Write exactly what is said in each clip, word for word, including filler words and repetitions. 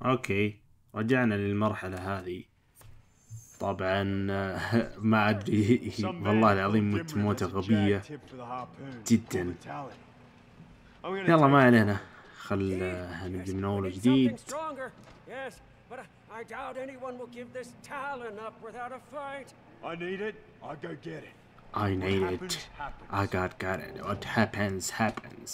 اوكي رجعنا للمرحلة هذه. طبعا ما ادري والله العظيم مت موتة غبية جدا. يلا ما علينا، خل نبدأ من اول وجديد. I need it. I got got it. What happens happens.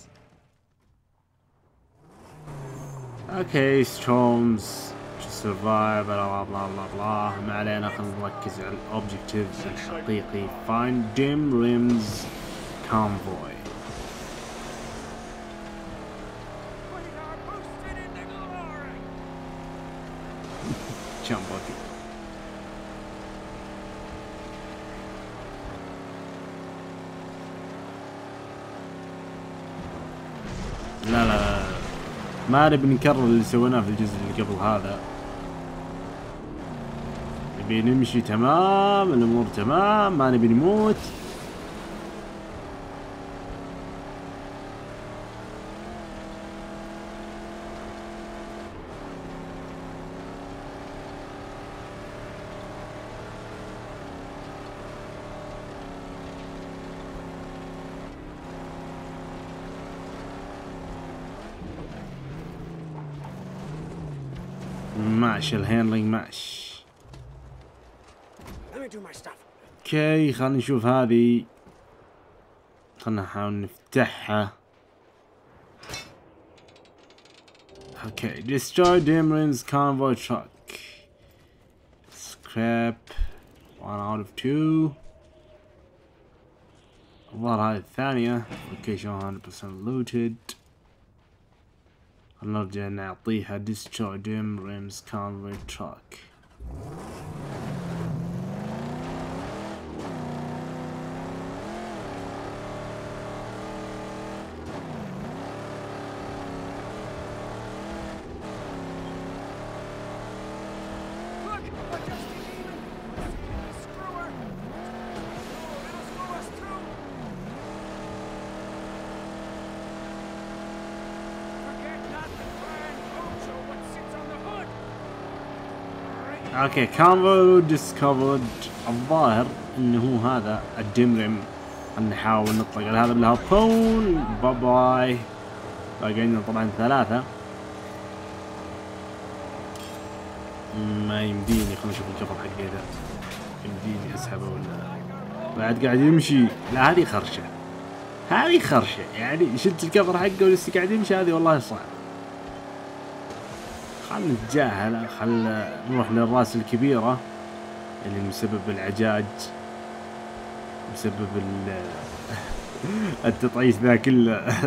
Okay, storms to survive blah blah blah blah. ما علينا، خلينا نركز على الأوبجيكتيف الحقيقي. Find dim rims convoy. Jump bucket. لا لا لا ما نبي نكرر اللي سويناه في الجزء اللي قبل هذا. نبي نمشي تمام، الامور تمام، ما نبي نموت. ماشي الهاندلينج ماشي. اوكي خلينا نشوف هذه، خلنا نحاول نفتحها. اوكي destroy dim rims convoy truck. scrap one out of two. الظاهر هذه الثانية. اوكي شو one hundred percent looted. نرجع نعطيها destroy dim rims convoy truck. اوكي كانفو ديسكفرد. الظاهر انه هو هذا الدمرم. نحاول نطلق على هذا بالهاربون. باي باي. باقي لنا طبعا ثلاثة. ما يمديني، خلنا نشوف الجفر حقي ذا يمديني اسحبه ولا بعد قاعد يمشي. لا هذه خرشة، هذه خرشة يعني. شلت الكفر حقه ولسه قاعد يمشي، هذه والله صعب. خلنا نتجاهل، خلنا نروح للراس الكبيرة اللي مسبب العجاج، مسبب التطعيس ذا كله.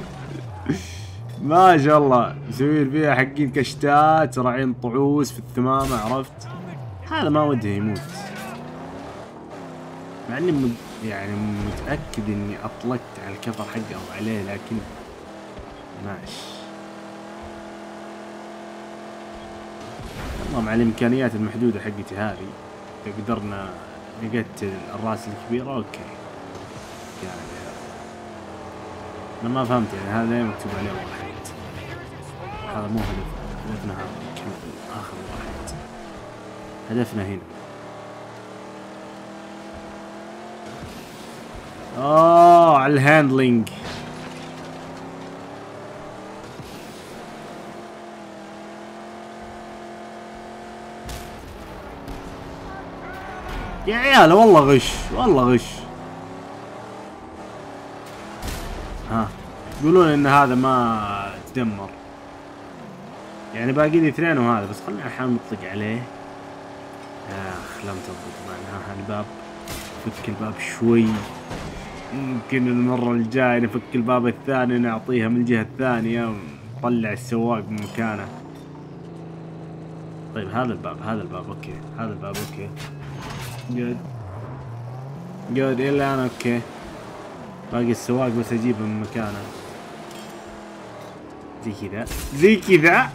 ما شاء الله يسوي فيها حقين كشتات راعين طعوس في الثمامة، عرفت؟ هذا ما وده يموت، مع اني مد... يعني متأكد اني اطلقت على الكفر حقه او عليه، لكن ماشي. مع الامكانيات المحدوده حقتي هذه اذا قدرنا نقتل الراس الكبيره اوكي. يعني انا ما فهمت يعني هذا ليه مكتوب عليه واحد؟ هذا مو هدف، هدفنا هذا اخر واحد، هدفنا هنا. اوه على الهاندلينج. يا عيال والله غش، والله غش. ها يقولون ان هذا ما تدمر، يعني باقي لي اثنين وهذا بس. خلنا نحاول نطلق عليه. اخ لم تضبط معناها الباب. فك الباب شوي، يمكن المرة الجاية نفك الباب الثاني نعطيها من الجهة الثانية ونطلع السواق من مكانه. طيب هذا الباب، هذا الباب اوكي، هذا الباب اوكي جود جود إلا أنا أوكي. باقي السواق بس أجيبه من مكانه زي كذا زي كذا.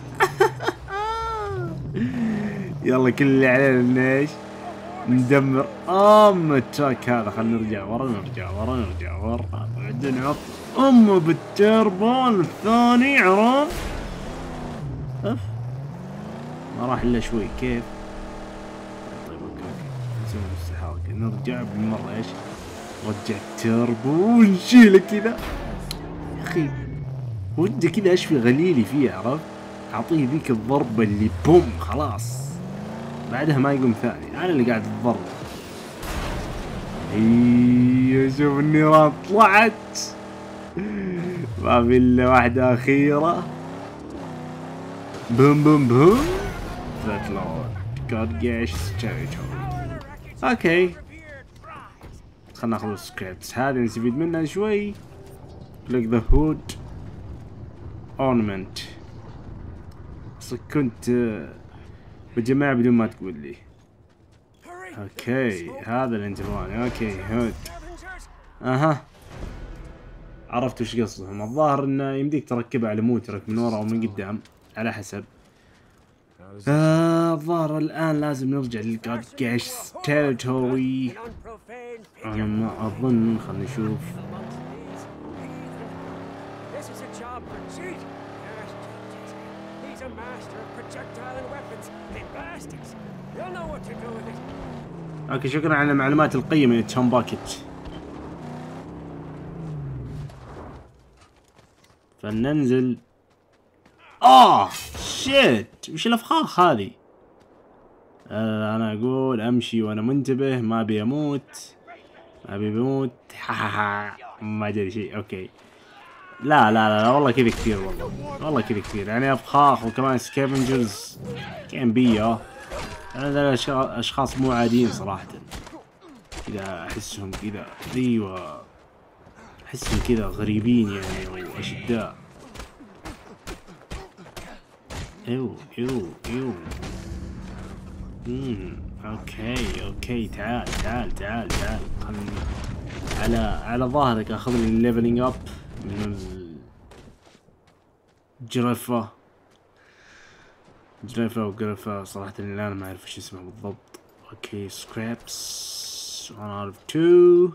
يلا كل اللي علينا إنه ندمر أم التراك هذا. خلينا نرجع ورا، نرجع ورا، نرجع ورا، بعدين نحط أمه بالتربون الثاني، عرفت؟ أف ما راح الا شوي. كيف؟ طيب اوكي اوكي نسوي نفس الحركة، نرجع بالمرة ايش؟ نرجع التربو ونشيله كذا. يا اخي ودي كذا اشفي غليلي فيه، عرفت؟ اعطيه ذيك الضربة اللي بوم خلاص بعدها ما يقوم ثاني. انا اللي قاعد اتضرب. ايوه شوف النيران طلعت، ما في الا واحدة اخيرة. بوم بوم بوم فتلون قاد جيش تيريتوري. اوكي خلنا ناخذ السكريبتس هذه نستفيد منها شوي. click the hood ornament. بس كنت بجماعة بدون ما تقول لي. اوكي هذا الانترواني. اوكي هود اها عرفت وش قصدهم. الظاهر انه يمديك تركبه على موترك من ورا او من قدام على حسب. آه الظاهر الان لازم نرجع للجاد جيش تيريتوري. انا ما اظن، خلنا نشوف. اوكي شكرا على المعلومات القيمة يا توم باكيت. فننزل. اه شيت وش الافخاخ هذه؟ آه انا اقول امشي وانا منتبه، ما ابي اموت ما ابي اموت. ما ادري شيء. اوكي لا لا لا, لا والله كذا كثير، والله والله كذا كثير يعني افخاخ وكمان سكافنجرز كان بيا. انا ذا اشخاص مو عاديين صراحة كذا، احسهم كذا ايوه احسهم كذا غريبين يعني واشداء. ايوه ايوه ايوه امم اوكي اوكي تعال تعال تعال تعال خلني على على ظهرك اخذ لي الليفلينج اب من الجرفة. جرفة وقرفة صراحة اللي انا ما اعرف ايش اسمه بالضبط. اوكي سكرابس one out of two.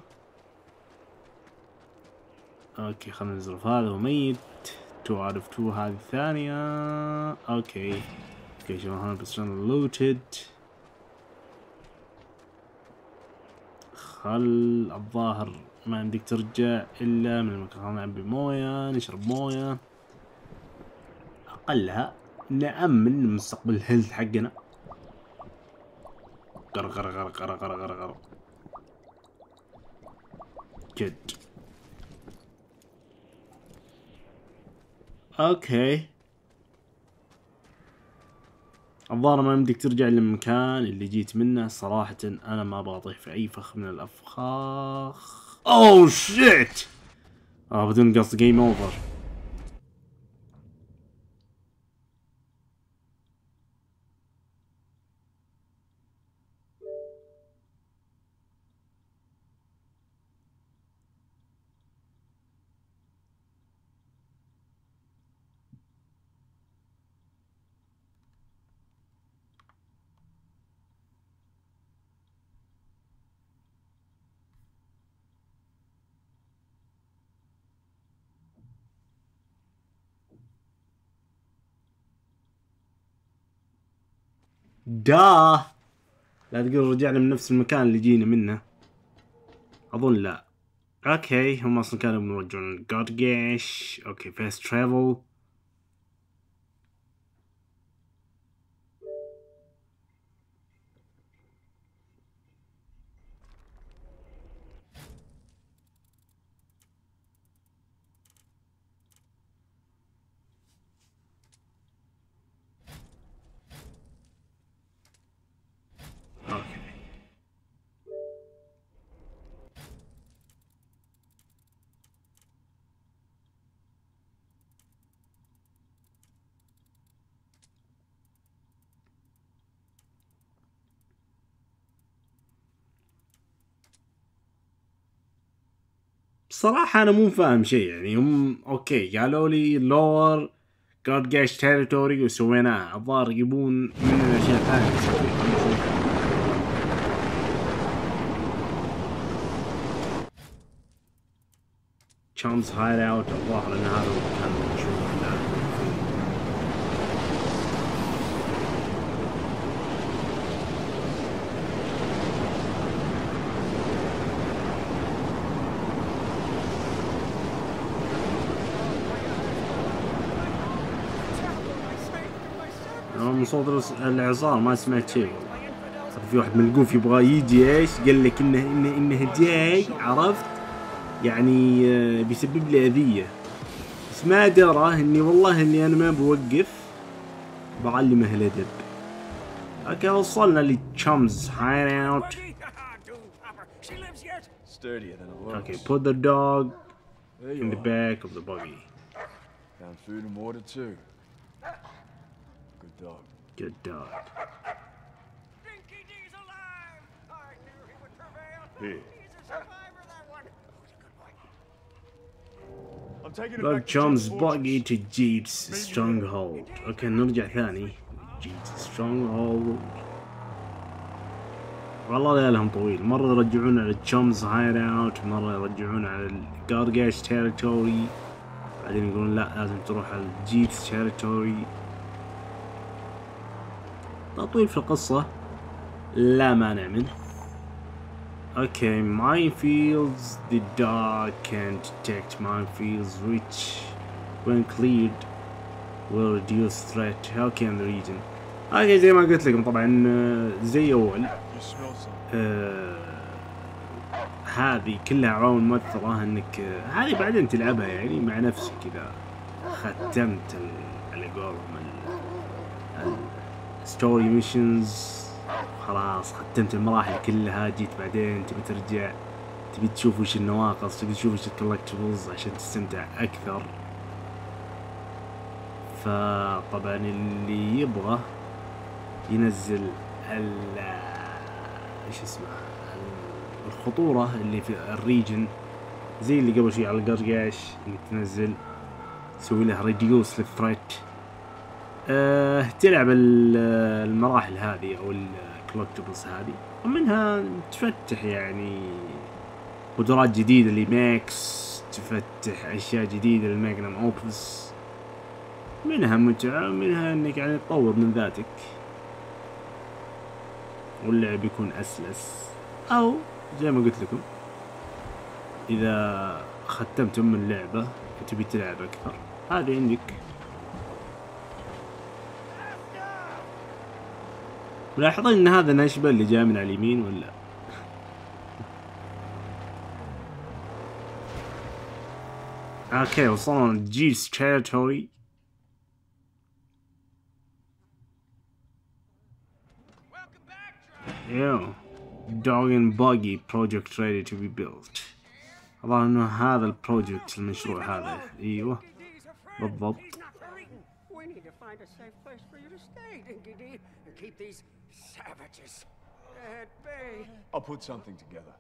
اوكي خلنا نزرف هذا وميت. two out of two هذه الثانية. اوكي اوكي شو هون بس لوتد. خل الظاهر ما عندك ترجع الا من المكان. خلنا نعبي موية نشرب موية اقلها نأمن مستقبل الهيلث حقنا. غر غر غر غر غر غر غر جد. اوكي الظاهر ما يمديك ترجع للمكان اللي جيت منه. صراحة انا ما ابغى اطيح في اي فخ من الافخاخ. اوه شيت اه بدون قصد جيم اوفر. دا لا تقول رجعنا من نفس المكان اللي جينا منه. اظن لا. اوكي هم اصلا كانوا بنرجعون جاد جيش. اوكي فاست ترافل. بصراحة أنا مو فاهم شيء يعني. هم أوكي قالوا لي لور جاد جيش تيريتوري وسويناه. الظاهر يبون مننا أشياء ثانية نسويها. تشامز هايد اوت. الظاهر إن هذا المكان اللي نشوفه من صوت الإعصار ما سمعت شيء والله. في واحد ملقوف يبغى يجي ايش قال لك انه انه انه جاي عرفت يعني بيسبب لي اذيه بس ما درى اني والله اني انا ما بوقف بعلمه الادب. اوكي وصلنا لتشامز هايد اوت. اوكي put the dog in the back of the buggy. Found food and water too. Good dog. Good dog. Lord Chom's buggy to Jeet's stronghold. اوكي نرجع ثاني. Jeet's stronghold. والله ليالهم طويل. مرة يرجعون على تشومز هايد اوت، مرة يرجعون على الجارجاش تيريتوري، بعدين يقولون لا لازم تروح على الجيتس تيريتوري. تطويل في القصة لا مانع منه. Okay, minefields. The dog can detect minefields which, when cleared, will reduce threat. Okay, in the region. Okay, زي ما قلت لكم طبعا زي أول. آه هذه كلها عوامل مؤثرة انك آه هذه بعدين تلعبها يعني مع نفسك إذا ختمت على قولهم الستوري ميشنز. خلاص ختمت المراحل كلها، جيت بعدين تبي ترجع تبي تشوف وش النواقص، تبي تشوف وش الكولكتبلز عشان تستمتع اكثر. فطبعا اللي يبغى ينزل ال ايش اسمه الخطورة اللي في الريجن زي اللي قبل شوي على القرقاش، انك تنزل تسوي له ريديوس للثريت. أه تلعب المراحل هذه او الكولكتبلز هذه، ومنها تفتح يعني قدرات جديدة لماكس، تفتح اشياء جديدة للماجنم اوبس، منها متعة منها انك يعني تطور من ذاتك واللعب يكون اسلس. او زي ما قلت لكم اذا ختمتم من اللعبة وتبي تلعب اكثر هذه عندك. ملاحظين ان هذا نشبه اللي جاء من على اليمين ولا؟ اوكي وصلنا جيت's territory. يو dog and buggy project ready to be built. طبعا انه هذا البروجكت المشروع هذا. ايوه بالضبط. I'll put something together.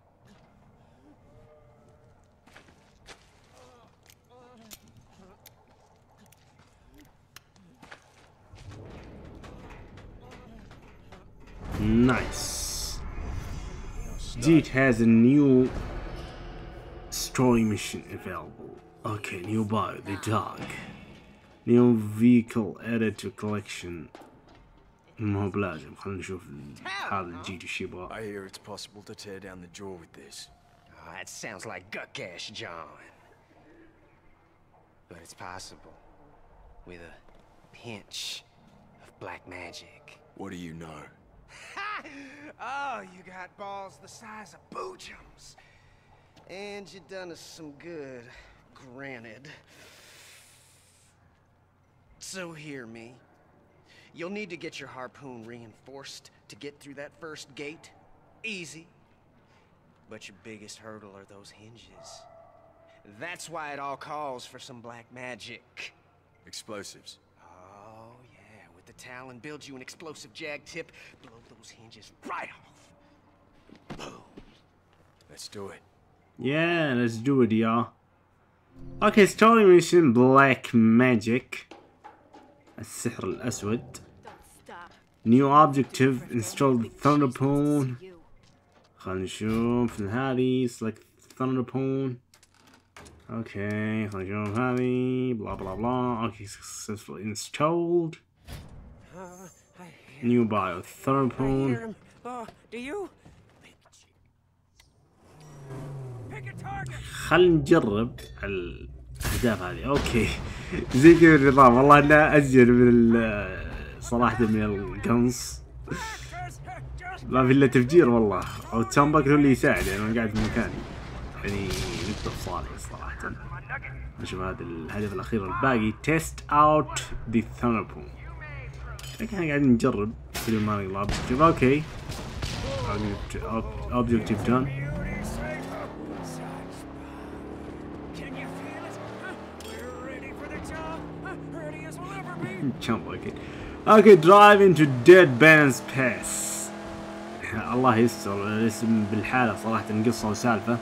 Nice. Jeet has a new story mission available. Okay, new bio, the dog. New vehicle added to collection. ما هو بلازم، خلينا نشوف هذا الجيت وش يبغى. I hear it's possible to tear down the jaw with this. Oh, that sounds like guck-ass, John. But it's possible. With a pinch of black magic. What do you know? Oh, you got balls the size of boojums. And you done us some good, granted. So hear me. You'll need to get your harpoon reinforced to get through that first gate. Easy. But your biggest hurdle are those hinges. That's why it all calls for some black magic. Explosives. Oh, yeah. With the Talon, build you an explosive jag tip, blow those hinges right off. Boom. Let's do it. Yeah, let's do it, y'all. Okay, story mission black magic. السحر الأسود. New objective install the Thunderpoon. خلنا نشوف هذه select Thunderpoon. Okay, خلنا نشوف هذه blah blah blah. Okay, successfully installed. New bio Thunderpoon. Do you? خلنا نجرب الأهداف هذه. أوكي زي كذا النظام، والله إنها أزين من صراحة من القنص ما في الا تفجير والله، او تشامبك هو اللي يساعد يعني انا قاعد في مكاني يعني نقطة صالح صراحة. نشوف هذا الهدف الاخير الباقي تيست اوت ذا ثاندربون. احنا قاعدين نجرب بدون ما نقلب اوبجكتيف. اوكي اوبجكتيف دون. اوكي اوكي درايف انتو ديد بانز باس. الله يستر الاسم بالحالة صراحة قصة وسالفة.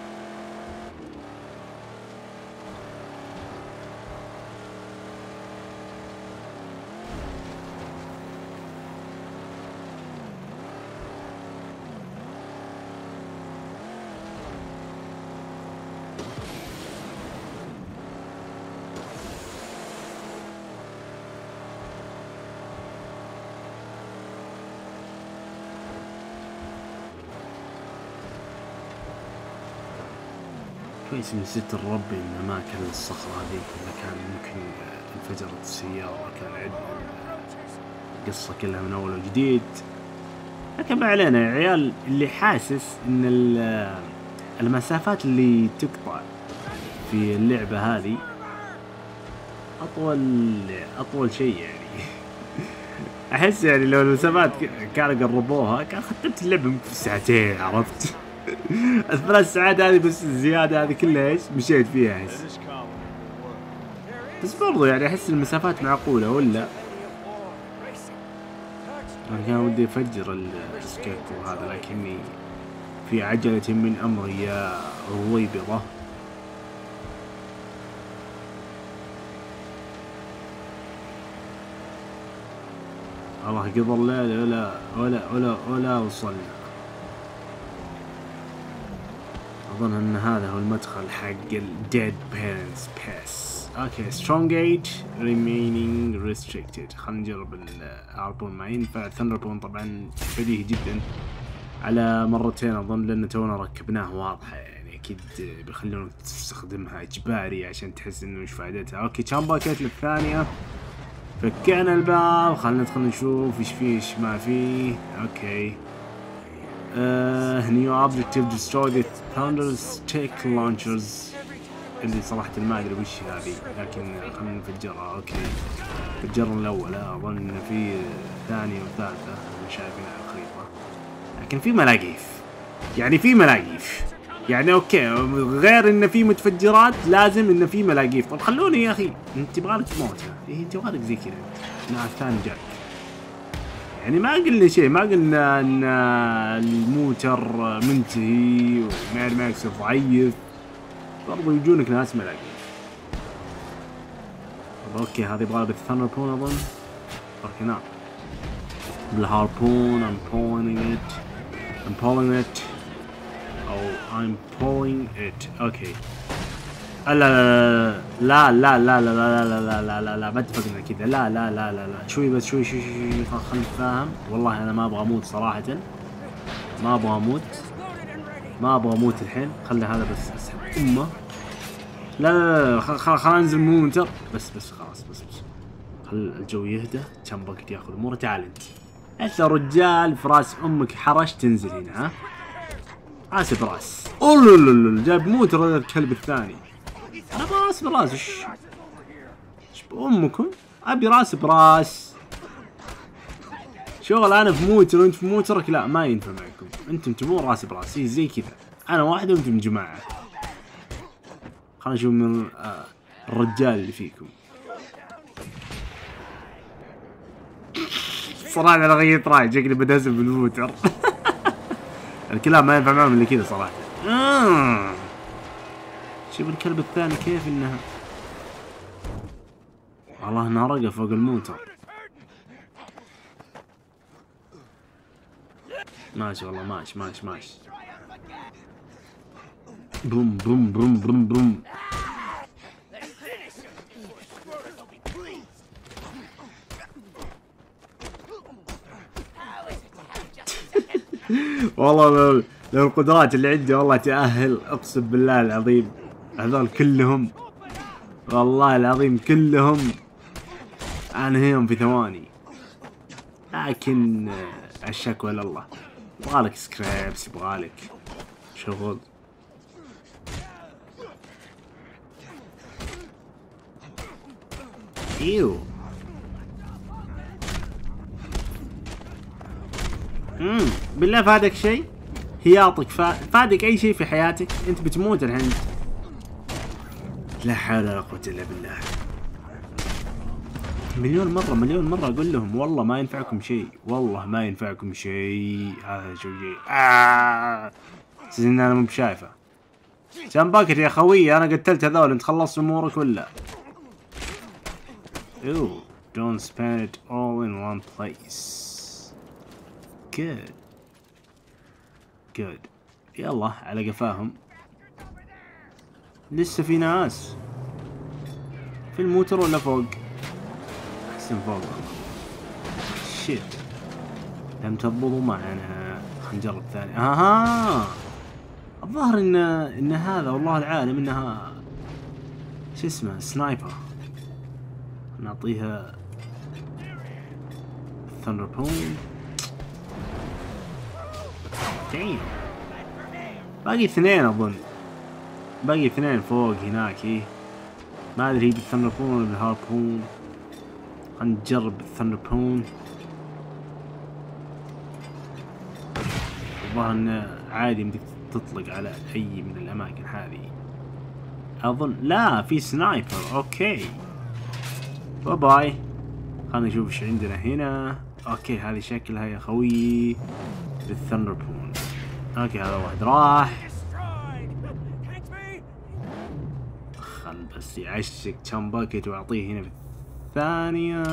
كويس من ستر ربي ان ما كان الصخرة هذيك، ولا كان ممكن انفجرت السيارة، كان عندنا القصة كلها من اول وجديد. لكن ما علينا يا عيال، اللي حاسس ان المسافات اللي تقطع في اللعبة هذه اطول اطول شيء يعني. احس يعني لو المسافات كانوا قربوها كان ختمت اللعبة في ساعتين، عرفت؟ الثلاث ساعات هذه بس الزيادة هذه كلها ايش مشيت فيها احس. بس برضو يعني احس المسافات معقولة ولا؟ انا كان ودي افجر السكيكو هذا لكني في عجلة من امري يا رويبضة. الله قدر لا ولا ولا ولا ولا وصلنا. أظن أن هذا هو المدخل حق ال Dead Parents Pass. أوكي Strong Gate Remaining Restricted. خلينا نجرب الهاربون ما ينفع. ثاندربون طبعا بديهي جدا على مرتين أظن، لأن تونا ركبناه واضحة يعني أكيد بيخلونك تستخدمها إجباري عشان تحس إنه مش فائدتها. أوكي تشامبا كتلة الثانية، فكينا الباب، خلينا ندخل نشوف إيش فيه إيش ما فيه. أوكي Uh, new objective destroy the thunder stick launchers اللي صراحة ما ادري وش هذه، لكن خلينا نفجرها. اوكي فجرنا الاول، اظن ان في ثانية وثالثة انا شايفينها على الخريطة، لكن في ملاقيف يعني في ملاقيف يعني اوكي غير ان في متفجرات لازم ان في ملاقيف. طب خلوني يا اخي، انت يبغالك تموتها، إيه انت يبغالك زي كذا. لا الثاني جاك يعني ما قلنا شيء، ما قلنا ان الموتر منتهي ومير ماكس ضعيف، برضو يجونك ناس ملاقين. اوكي هذه يبغى بالثاندربون اظن. اوكي نعم بالهاربون. I'm pulling it I'm pulling it oh I'm pulling it. اوكي لا لا لا لا لا لا لا لا لا لا لا ما اتفقنا كذا. لا لا لا لا لا شوي بس شوي شوي شوي خلينا نتفاهم. والله انا ما ابغى اموت صراحة، ما ابغى اموت ما ابغى اموت الحين. خلي هذا بس اسحب امه. لا لا لا خل خل انزل مومنتر بس بس خلاص بس بس خل الجو يهدى. كم وقت ياخذ اموره. تعال انت انت رجال في راس امك حرش تنزل هنا. ها راس براس. اوه جاب موتر هذا الكلب الثاني. انا ابغى راس براس. ايش ايش بامكم؟ ابي راس براس. شغل انا في موتر وانت في موترك، لا ما ينفع معكم. انتم تبون راس براس زي كذا، انا واحد وانتم جماعه. خلنا نشوف من آه الرجال اللي فيكم. صراحه انا غيرت رايي، شكلي بدزم بالموتر. الكلام ما ينفع معهم الا كذا صراحه. آه. شوف الكلب الثاني كيف انها والله انها رقة فوق الموتر. ماشي والله ماشي ماشي ماشي. بوم بوم بوم بوم بوم. والله لو لو القدرات اللي عندي والله تأهل اقسم بالله العظيم هذول كلهم والله العظيم كلهم انهيهم في ثواني. لكن الشكوى لله. يبغالك سكريبس، يبغالك شغل. ايوه امم بالله فادك شيء؟ هياطك فا... فادك اي شيء في حياتك؟ انت بتموت الحين. لا حول ولا قوة الا بالله. مليون مرة مليون مرة اقول لهم والله ما ينفعكم شيء، والله ما ينفعكم شيء. هذا شو شيء آه ان انا مو بشايفه. كم باكت يا خوي؟ انا قتلت هذول، انت خلصت امورك ولا؟ اوه don't spend it all in one place. good good يلا على قفاهم. لسه في ناس في الموتر ولا فوق؟ احسن فوق. شيت لم تضبطوا معنا. خلينا نجرب ثاني. اها الظاهر ان ان هذا والله العالم انها شو اسمه سنايبر. نعطيها ثندر بون. دايم باقي اثنين اظن، باقي اثنين فوق هناك. إيه ما ادري هي بالثندر بون ولا بالهاربون. خلينا نجرب الثندر بون. الظاهر انه عادي بدك تطلق على اي من الاماكن هذه اظن. لا في سنايبر. اوكي باي باي. خلينا نشوف ايش عندنا هنا. اوكي هذه شكلها يا خوي بالثندر بون. اوكي هذا واحد راح. خل بس يعشق كم باكيت واعطيه هنا بالثانية.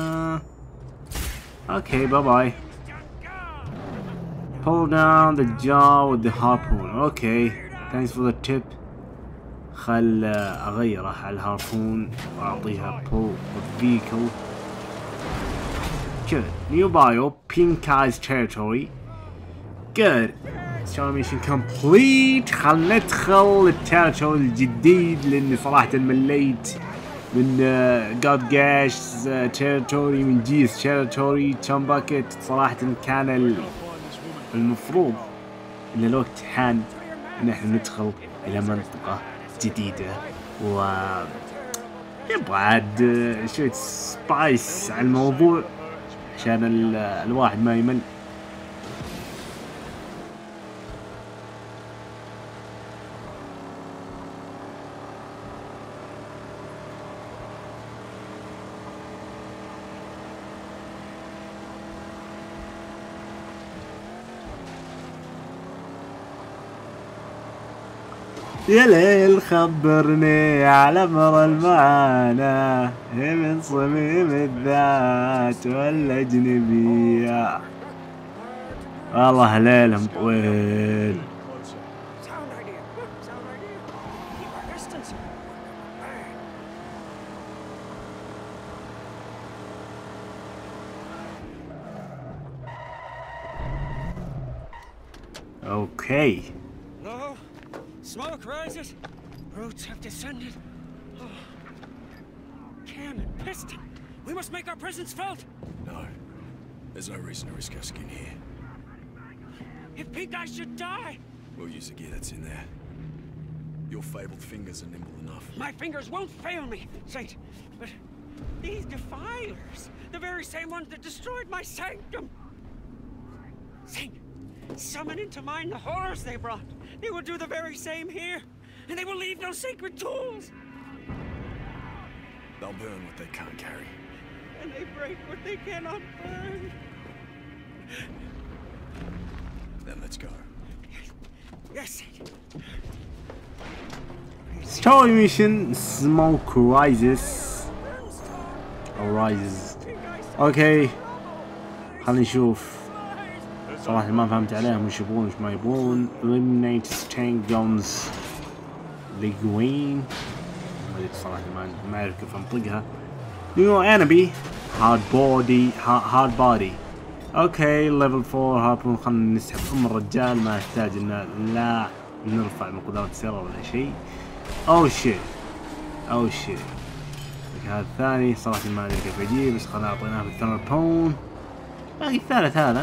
اوكي باي باي. pull down the jaw with the harpoon. اوكي thanks for the tip. خل اغيره على الهاربون واعطيها pull with vehicle. good new bio pink eyes territory. good story mission complete. خل ندخل التيريتوري الجديد لاني صراحة مليت من جاد جاش تيريتوري، من جيس تيريتوري. كم باكيت صراحة كان المفروض ان الوقت حان ان احنا ندخل الى منطقة جديدة و يبغى عاد شوية سبايس على الموضوع عشان ال... الواحد ما يمل. يا ليل خبرني على امر المعاناة، هي من صميم الذات ولا اجنبية؟ والله ليلهم طويل. اوكي Smoke rises, roots have descended. Oh. Cannon, piston, we must make our presence felt. No, there's no reason to risk our skin here. If Pink Eye should die, We'll use the gear that's in there. Your fabled fingers are nimble enough. my fingers won't fail me, Saint. But these defilers, the very same ones that destroyed my sanctum. Saint, summon into mind the horrors they brought. They will do the very same here, and they will leave no sacred tools. They'll burn what they can't carry. And they break what they cannot burn. Then let's go. Yes, Saint. story mission smoke rises rises. اوكي خلينا نشوف. صراحة ما فهمت عليهم وش يبغون وش ما يبغون. eliminate tank guns ليجوين ما ادري صراحة ما ما اعرف كيف انطقها. نيو انبي هارد بودي هارد بودي. اوكي ليفل فور هاربون. خلنا نسحب ام الرجال، ما يحتاج ان لا نرفع من قدرات السيارة ولا شيء. او شيت او شيت. هذا الثاني صراحة ما ادري كيف اجيب، بس خلنا اعطيناه بالثمر بون. باقي الثالث هذا.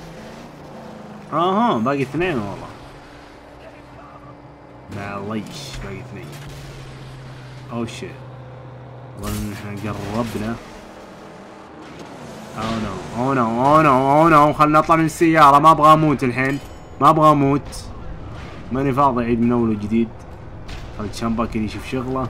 اها باقي اثنين والله. معليش باقي اثنين. او شيت. اظن احنا قربنا. او نو او نو او نو او نو خلنا نطلع من السيارة. ما ابغى اموت الحين. ما ابغى اموت. ماني فاضي اعيد من اول وجديد. خلي شامبا كذا يشوف شغله.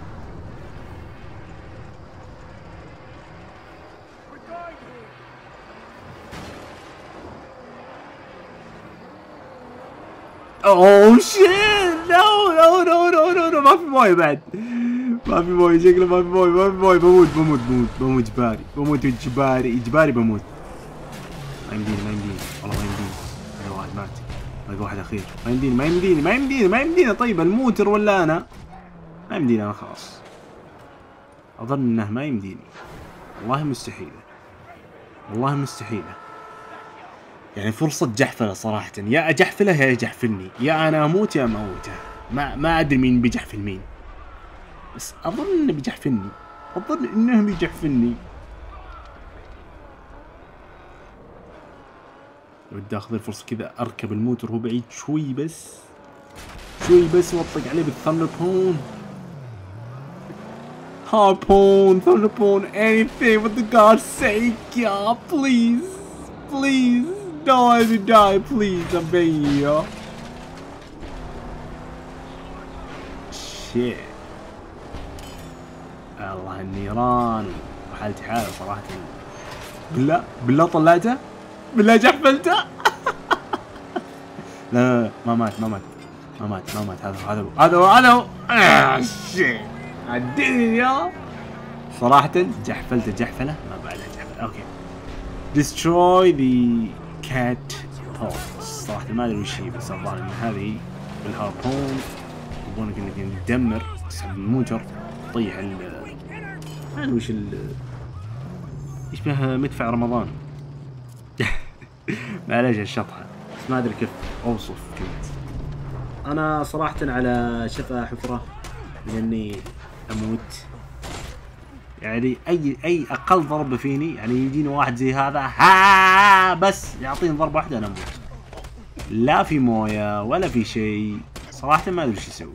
اوه شيت. نو نو نو نو نو نو ما في مويه بعد. ما في مويه شكله ما في مويه ما في مويه. بموت بموت بموت بموت اجباري. بموت اجباري اجباري بموت. ما يمديني ما يمديني والله ما يمديني. هذا واحد مات. باقي واحد اخير. ما يمديني ما يمديني ما يمديني ما يمديني. طيب الموتر ولا انا؟ ما يمديني انا خلاص. اظن انه ما يمديني. والله مستحيلة. والله مستحيلة. يعني فرصة جحفلة صراحة. يا اجحفله يا يجحفلني. يا انا اموت يا اموته. ما ما ادري مين بيجحفل مين. بس اظن انه بيجحفلني. اظن انه بيجحفلني. ودي اخذ الفرصة كذا اركب الموتر وهو بعيد شوي بس. شوي بس واطلق عليه بالثندر بون. Harpoon, Thunderbolt, anything for the God's sake, yeah, please, please, don't let me die, please, I'm begging you, yeah. Shit. الله النيران وحالتي حالة صراحة. بالله بالله طلعته. بالله جحفلته. لا لا ما مات ما مات ما مات ما مات. هذا هذا هذا هذا هو. آه شيت. عديني يا صراحة. جحفلته جحفلة ما بعدها جحفلة. اوكي. destroy the cat paws. صراحة ما ادري وش هي بس الظاهر ان هذه بالهاربون يبغونك انك تدمر تسحب الموتر تطيح ال ما ادري وش ال يشبه مدفع رمضان. معليش الشطحة بس ما ادري كيف اوصف كنت. انا صراحة على شفا حفرة لاني اموت. يعني اي اي اقل ضربة فيني يعني يجيني واحد زي هذا ها بس يعطيني ضربة واحدة انا اموت. لا في موية ولا في شيء صراحة ما ادري ايش يسوي.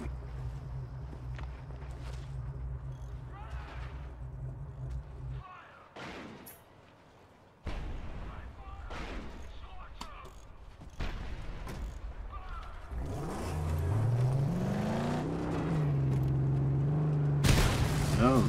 Oh.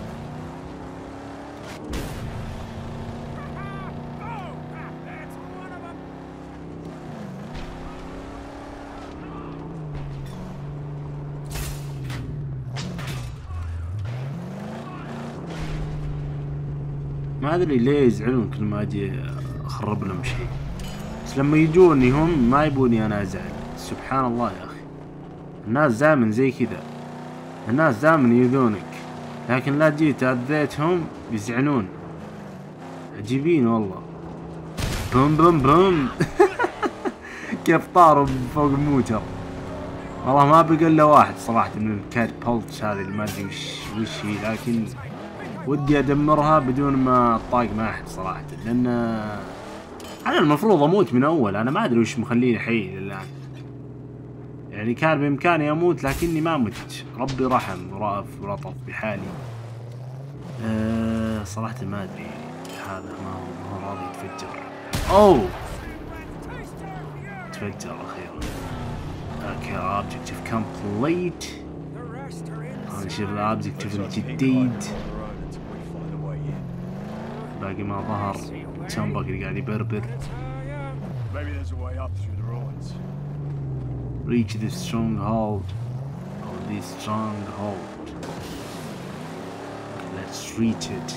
ما ادري ليه يزعلون كل ما اجي اخرب لهم شيء. بس لما يجوني هم ما يبوني انا ازعل. سبحان الله يا اخي. الناس دائما زي كذا. الناس دائما يؤذونك. لكن لا جيت اذيتهم يزعلون. عجيبين والله. بوم بوم بوم. كيف طاروا فوق الموتر. والله ما بقى الا واحد صراحة من الكات بولتش هذه اللي ما ادري وش وش هي. لكن ودي ادمرها بدون ما اطاق مع احد صراحة. لان انا المفروض اموت من اول. انا ما ادري وش مخليني حي للان. يعني كان بامكاني اموت لكني ما مت. ربي رحم ورأف ولطف بحالي. أه صراحة ما ادري. هذا ما هو ما هو راضي يتفجر. اوه تفجر اخيرا. اوكي اوبجكتيف كومبليت. خلينا نشوف الاوبجكتيف الجديد. باقي ما ظهر. تشامبر اللي قاعد يبربر. Reach the stronghold. Oh, the stronghold. Let's reach it.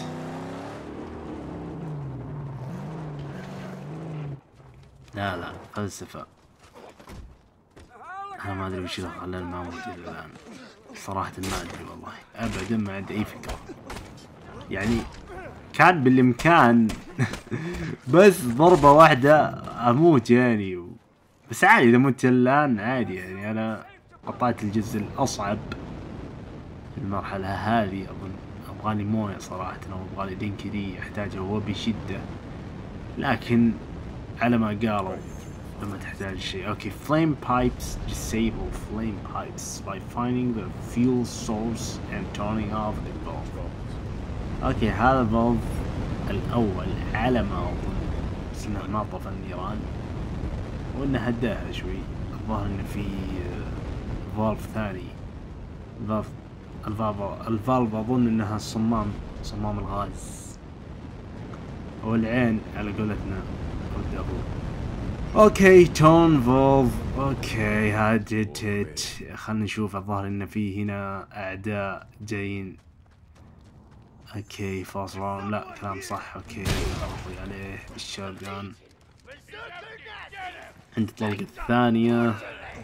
لا لا فلسفة. أنا ما أدري وش اللي خلاني ما أموت إلى الآن. صراحة ما أدري والله. أبدا ما عندي أي فكرة. يعني كان بالإمكان بس ضربة واحدة أموت يعني. بس عادي إذا مت الآن عادي يعني. أنا قطعت الجزء الأصعب في المرحلة هذه. أظن أبغالي موية صراحة. أو أبغالي دينكي دي أحتاجه هو بشدة. لكن على ما قالوا لما تحتاج شيء. اوكي flame pipes disable flame pipes by finding the fuel source and turning off the valve. اوكي هذا الفالف الاول على ما اظن، بس انه ما طفى النيران وانه هداها شوي. الظاهر انه في فالف ثاني، الفالف الفالف الفالف اظن انها الصمام، صمام الغاز او العين على قولتنا. اوكي تون فولف. اوكي هاد هيت هيت. خلنا نشوف. الظاهر ان في هنا اعداء جايين. اوكي فاصل، لا كلام صح. اوكي اضغط عليه بالشارجان. عند الطلقة الثانية.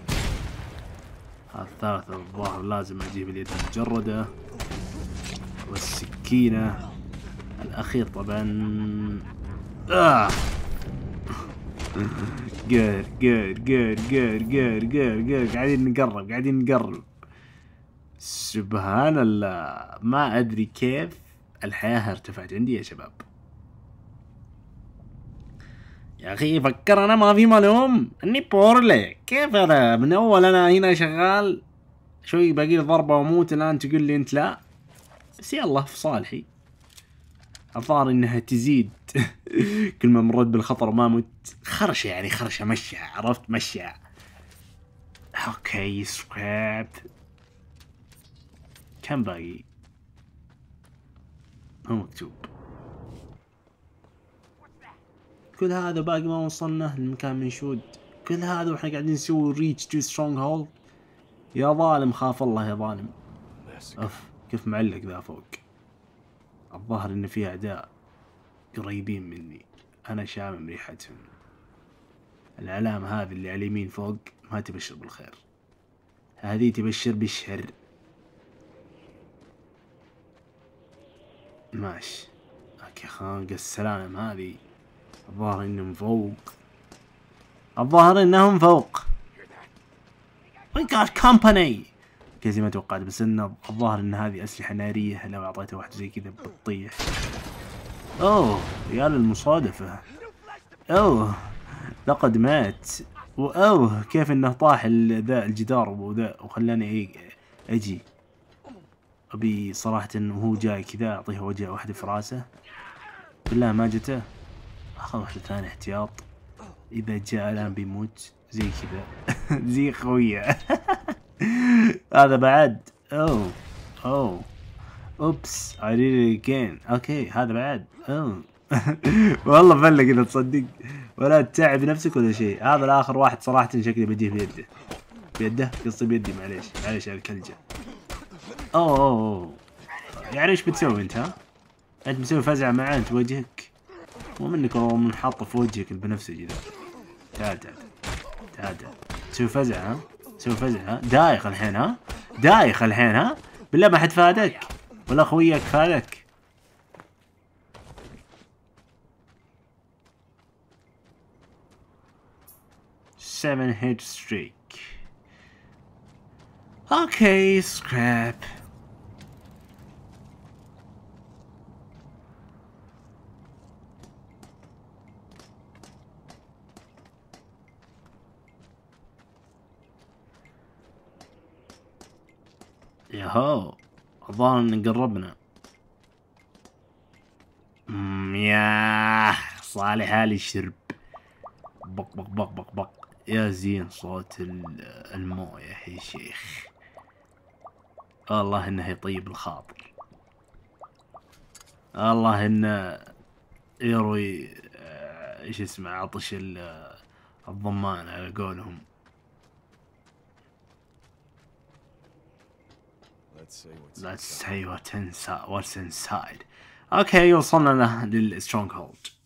الثالثة الظاهر لازم اجيب اليد المجردة والسكينة. الاخير طبعا آه. قر قر قر قر قر قر قر قاعدين نقرب قاعدين نقرب. سبحان الله، ما ادري كيف الحياة ارتفعت عندي يا شباب. يا اخي فكر انا ما في ملوم اني بورلي. كيف هذا من اول انا هنا شغال شوي باقي لي ضربة واموت، الان تقول لي انت لا. بس يلا في صالحي. الظاهر انها تزيد كل ما مريت بالخطر وما مت. خرشة يعني خرشة مشى، عرفت مشى. اوكي سكراب. كم باقي؟ مو مكتوب. كل هذا باقي ما وصلنا للمكان منشود. كل هذا واحنا قاعدين نسوي ريتش تو سترونج هولد. يا ظالم خاف الله يا ظالم. اف كيف معلق ذا فوق. الظاهر ان في اعداء قريبين مني، انا شامم ريحتهم. العلامة هذه اللي على اليمين فوق ما تبشر بالخير، هذه تبشر بالشر. ماشي اوكي خانق السلالم هذه. الظاهر انهم فوق، الظاهر انهم فوق. We got company. اوكي زي ما توقعت، بس انه الظاهر ان هذه اسلحة نارية، لو اعطيته واحدة زي كذا بتطيح. اوه يا للمصادفة. اوه لقد مات. واوه كيف انه طاح ذا الجدار وذا وخلاني اجي. ابي صراحة وهو جاي كذا اعطيه وجه واحدة في راسه. بالله ما جته. اخذ واحدة ثانية احتياط، اذا جاء الان بيموت زي كذا. زي خوية. هذا بعد. اوه اوه اوبس I did it again. اوكي هذا بعد. اوه والله فلق اذا تصدق، ولا تتعب نفسك ولا شيء. هذا الاخر واحد صراحة شكلي بديه بيده. بيده قصدي بيدي، معليش معليش على الكلجة. اوه اوه يعني ايش بتسوي انت؟ ها؟ انت مسوي فزعة معاه انت وجهك؟ مو منك والله من حاطه في وجهك البنفسجي ذا. تعال تعال تعال تعال تسوي فزعة. ها؟ تسوي فزعة. ها؟ دايخ الحين. ها؟ دايخ الحين. ها؟ بالله ما حد فادك ولا خويك فادك. seven hit streak. Okay, scrap. ياهو الظاهر ان قربنا. امم ياه صالح هالي الشرب. بق بق بق بق بق. يا زين صوت المويه يا شيخ. الله انه يطيب الخاطر. الله انه يروي ايش اسمه عطش الضمان على قولهم. Let's say what's inside. What's inside. اوكي وصلنا للسترونج هولد.